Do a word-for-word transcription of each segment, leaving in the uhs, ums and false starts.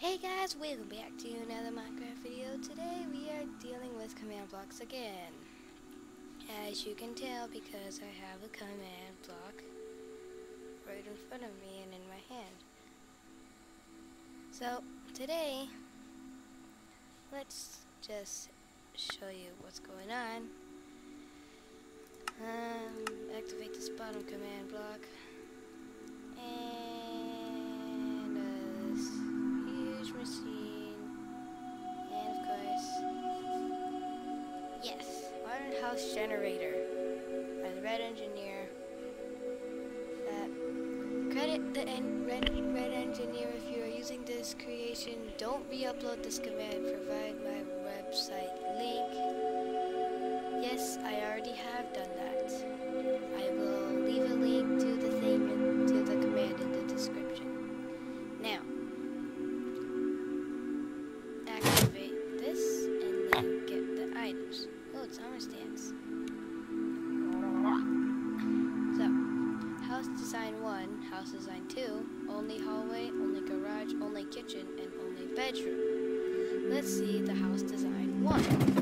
Hey guys, welcome back to another Minecraft video. Today we are dealing with command blocks again. As you can tell, because I have a command block right in front of me and in my hand. So today, let's just show you what's going on. Um, activate this bottom command block. And a huge machine. And of course, yes, modern house generator by the Red Engineer. Uh, credit the en Red, Red Engineer if you are using this creation. Don't re-upload this command. Provide my website link. Yes, I already have done that. I will leave a link to the thing and to the command in the description. Now, activate this and then get the items. Oh, it's armor stands. So, house design one, house design two, only hallway, only garage, only kitchen, and only bedroom. Let's see the house design one.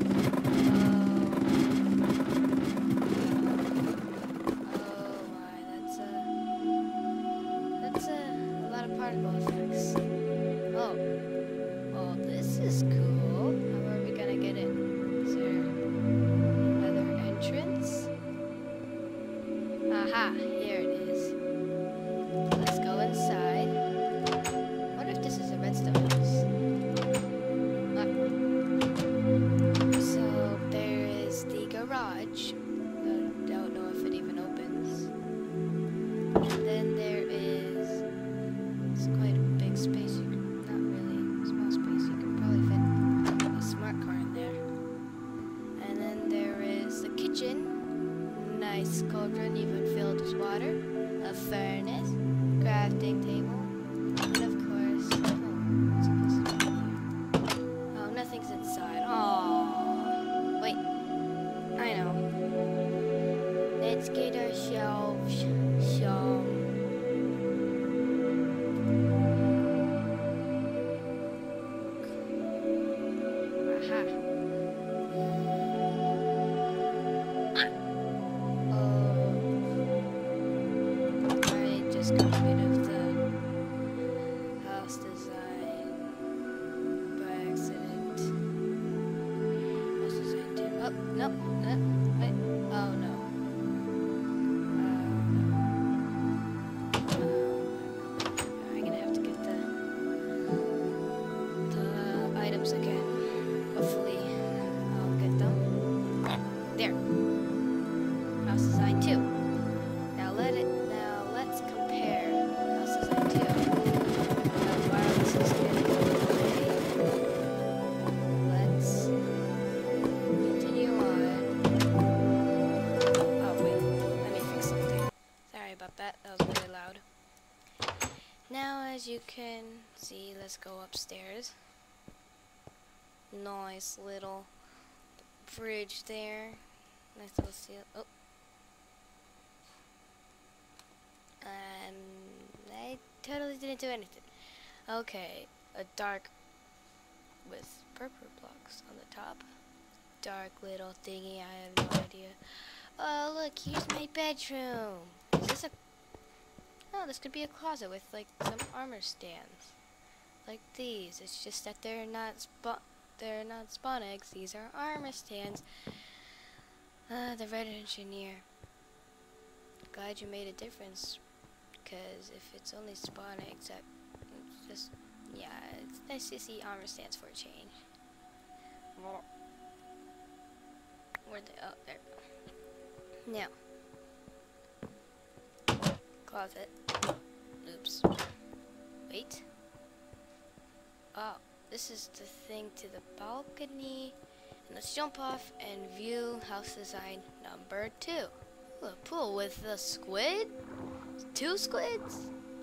Particle effects. Oh, well, this is cool. How are we gonna get in? Is there another entrance? Aha, here it is. Let's go inside. What if this is a redstone house? Ah. So there is the garage. I don't know if it even opens. And then there is It's quite a big space. You can, not really small space. You can probably fit a smart car in there. And then there is the kitchen. Nice cauldron, even filled with water. A furnace, crafting table, and of course, oh, what's supposed to be here? Oh, nothing's inside. Oh, wait. I know. Let's get ourselves some. Got rid of the house design by accident. House design two. Oh, no. Uh, wait. Oh, no. Uh, no. I'm gonna have to get the, the items again. Hopefully, I'll get them. There. House design two. Now let it. That, that was really loud. Now, as you can see, let's go upstairs. Nice little bridge there. Nice little seal. Oh. Um, I totally didn't do anything. Okay, a dark with purple blocks on the top. Dark little thingy, I have no idea. Oh, look, here's my bedroom. Is this a... Oh, this could be a closet with, like, some armor stands. Like these. It's just that they're not spawn... They're not spawn eggs. These are armor stands. Uh, the Red Engineer. Glad you made a difference. Because if it's only spawn eggs, that... It's just... Yeah, it's nice to see armor stands for a change. Where'd they... Oh, there we go. Now... Closet. Oops. Wait. Oh, this is the thing to the balcony. And let's jump off and view house design number two. Ooh, a pool with a squid? Two squids?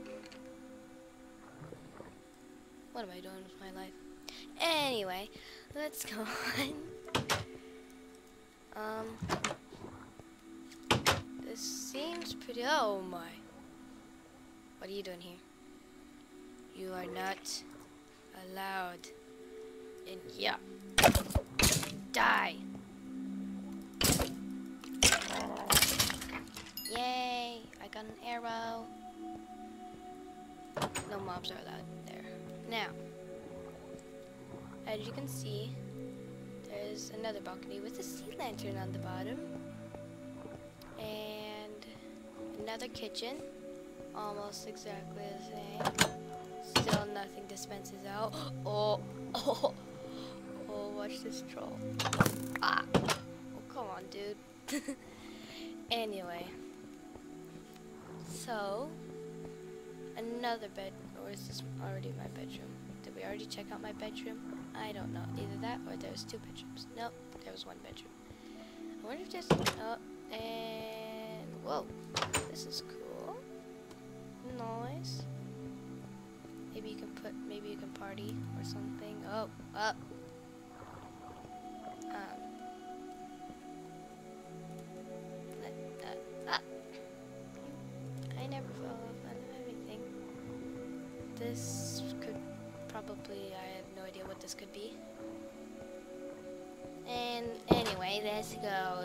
What am I doing with my life? Anyway, let's go on. Um, this seems pretty. Oh my. What are you doing here? You are not allowed. And yeah. Die. Yay, I got an arrow. No mobs are allowed there. Now, as you can see, there's another balcony with a sea lantern on the bottom. And another kitchen, almost exactly the same. Still nothing dispenses out. Oh, oh, oh, watch this troll. Ah, oh, come on, dude. Anyway, so, another bed, or is this already my bedroom? Did we already check out my bedroom? I don't know. Either that or there's two bedrooms. Nope, there was one bedroom. I wonder if there's, oh, and, whoa, this is cool. Nice. Maybe you can put, maybe you can party or something. Oh, up. Um. Let, uh, up. I never fell off on everything. This could probably, I have no idea what this could be. And anyway, let's go.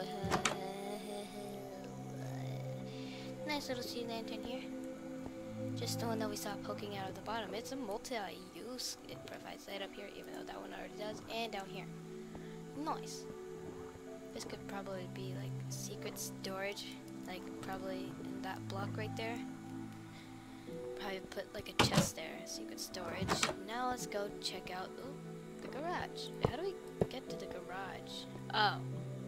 Nice little sea lantern here. Just the one that we saw poking out of the bottom. It's a multi-use. It provides light up here, even though that one already does, and down here. Nice. This could probably be like secret storage, like probably in that block right there. Probably put like a chest there, secret storage. Now let's go check out ooh, the garage. How do we get to the garage? Oh.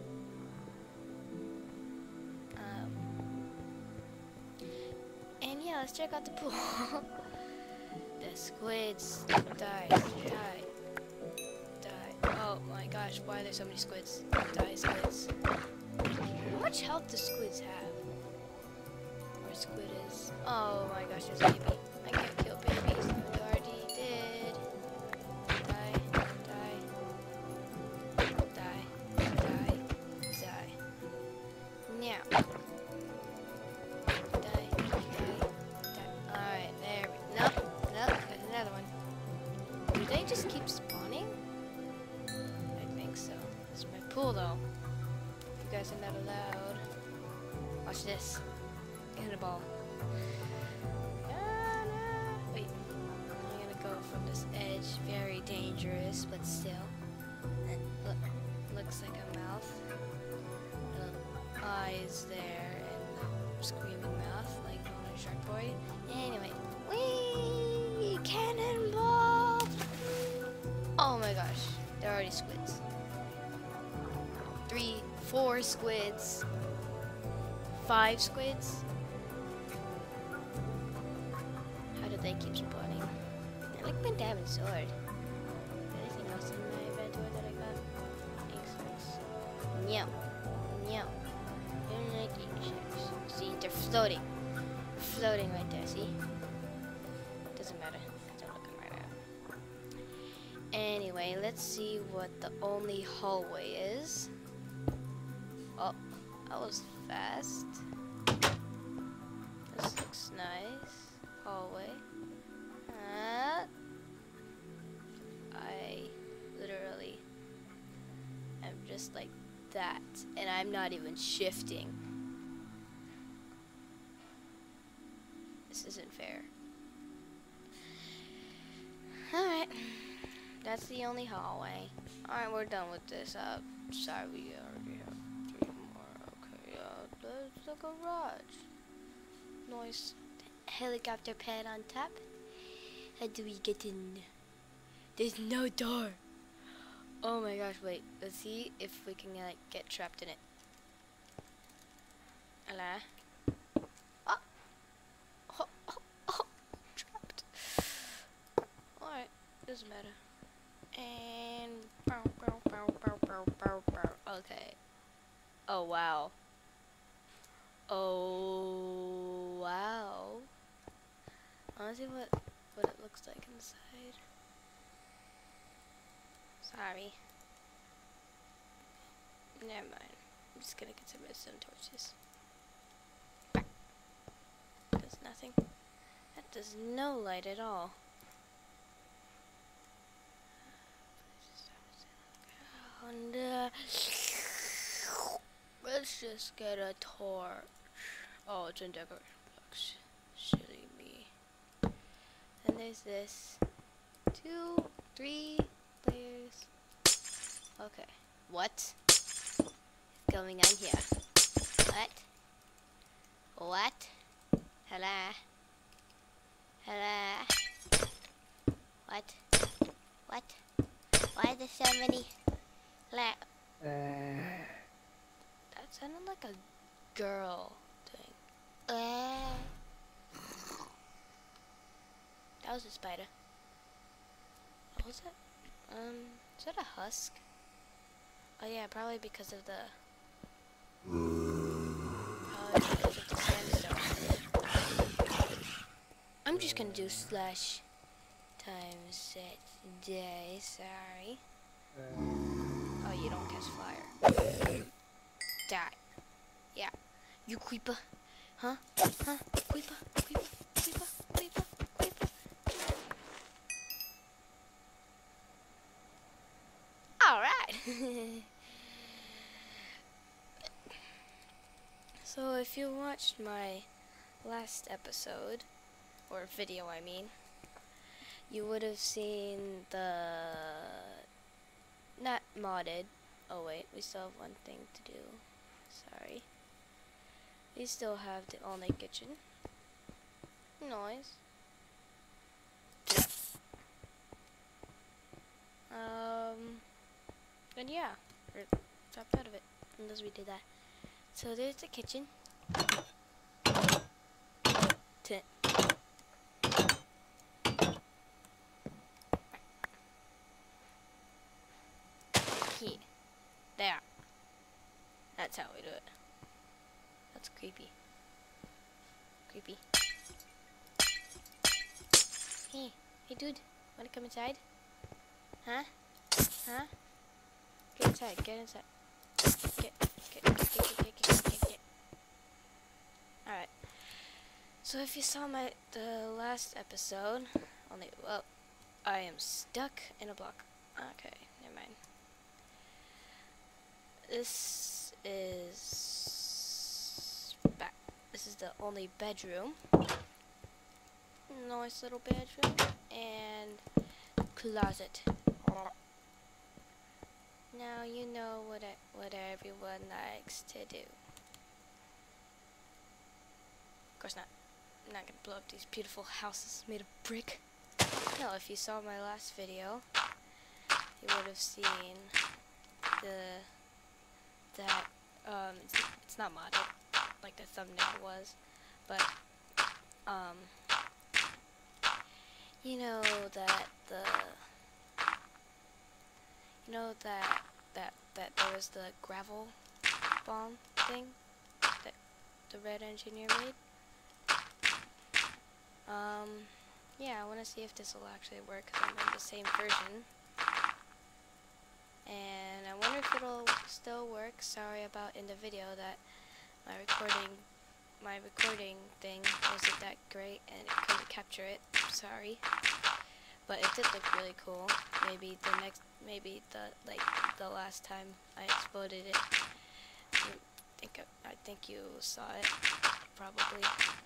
And yeah, let's check out the pool. The squids. Die. Die. Die. Oh my gosh, why are there so many squids? Die, squids. How much health do squids have? Where squid is? Oh my gosh, there's a baby. I can't kill babies. I already did. Die. Die. Die. Die. Die. Now. Just keep spawning? I think so. This is my pool though. You guys are not allowed. Watch this. Get a ball. Ah, no. Wait. I'm gonna go from this edge. Very dangerous, but still. Look. Looks like a mouth. Little eyes there and the screaming mouth like on a shark boy. Anyway. Whee! Cannonball! Oh my gosh, there are already squids. Three, four squids. Five squids. How do they keep spawning? I like my diamond sword. Anything else in my inventory that I got? Insects. Meow. Meow. I don't like insects. See, they're floating. Floating right there, see? Doesn't matter. Anyway, let's see what the only hallway is. Oh, that was fast. This looks nice. Hallway. Uh, I literally am just like that, and I'm not even shifting. This isn't fair. Alright. That's the only hallway. Alright, we're done with this. Uh, sorry, we already have three more. Okay, uh, there's the garage. Nice helicopter pad on top. How do we get in? There's no door. Oh my gosh, wait. Let's see if we can, like, get trapped in it. Hello? Oh! Oh, oh, oh. Trapped. Alright, doesn't matter. And okay. Oh wow. Oh wow. I wanna see what what it looks like inside. Sorry. Never mind. I'm just gonna get some redstone torches. Does nothing. That does no light at all. just get a torch. Oh, it's in decoration box. Silly me. And there's this. Two, three players. Okay. What is going on here? What? What? Hello? Hello? What? What? Why are there so many? La that sounded like a girl thing. Uh, that was a spider. What was it? Um, is that a husk? Oh yeah, probably because of the. Probably because of the sandstone. I'm just gonna do slash times set day. Sorry. Oh, you don't catch fire. Die. Yeah. You creeper. Huh? Huh? Creeper. Creeper. Creeper. Creeper. Creeper. Alright. So if you watched my last episode, or video I mean, you would have seen the not modded. Oh wait, we still have one thing to do. Sorry. We still have the all-night kitchen. Noise. Um, and yeah, we're dropped out of it unless we did that. So there's the kitchen. T Here. There. That's how we do it. That's creepy. Creepy. Hey, hey dude, wanna come inside? Huh? Huh? Get inside, get inside. Get, get, get, get, get, get, get, get, get. Alright. So if you saw my, the last episode, only, well, I am stuck in a block. Okay, never mind. This is back. This is the only bedroom. Nice little bedroom and closet. Now you know what I, what everyone likes to do. Of course not. I'm not gonna blow up these beautiful houses made of brick. No, if you saw my last video, you would have seen the that um it's, it's not modded like the thumbnail was, but um you know that the you know that that that there was the gravel bomb thing that the red engineer made. Um yeah, I want to see if this will actually work because I'm on the same version. And I wonder if it'll still work. Sorry about in the video that my recording my recording thing wasn't that great and it couldn't capture it. Sorry. But it did look really cool. Maybe the next maybe the like the last time I exploded it, you think I, I think you saw it probably.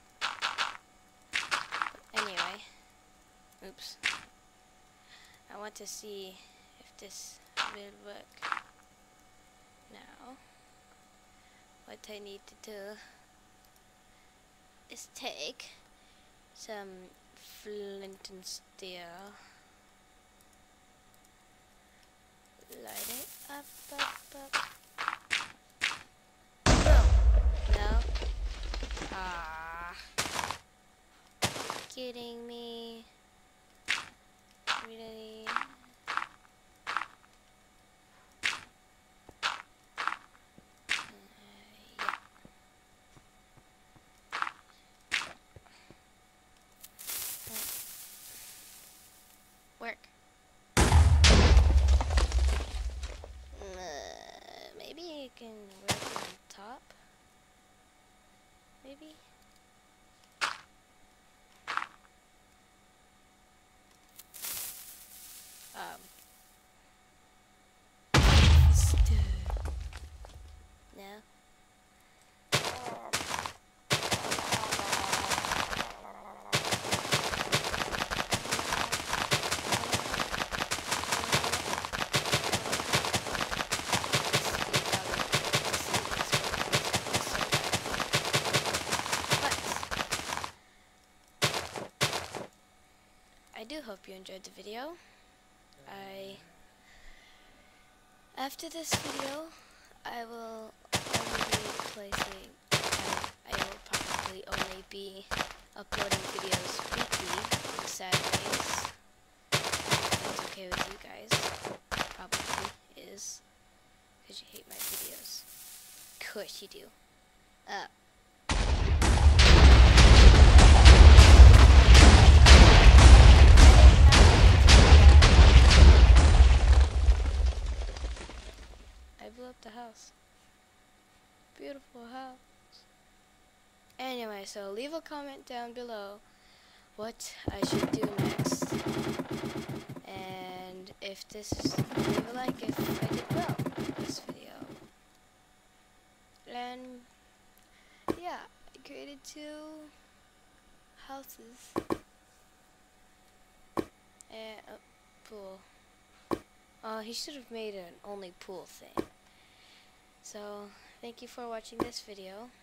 But anyway, oops. I want to see if this will work. Now, what I need to do is take some flint and steel, light it up, up, up. No, no. Ah, kidding me? Really? enjoyed the video. I after this video, I will only be placing. I, I will probably only be uploading videos weekly on Saturdays. If that's okay with you guys, probably is, because you hate my videos. Of course you do. Uh. I blew up the house. Beautiful house. Anyway, so leave a comment down below what I should do next. And if this is, leave a like if I did well in this video. And yeah, I created two houses. And a pool. Uh, he should have made an only pool thing. So, thank you for watching this video.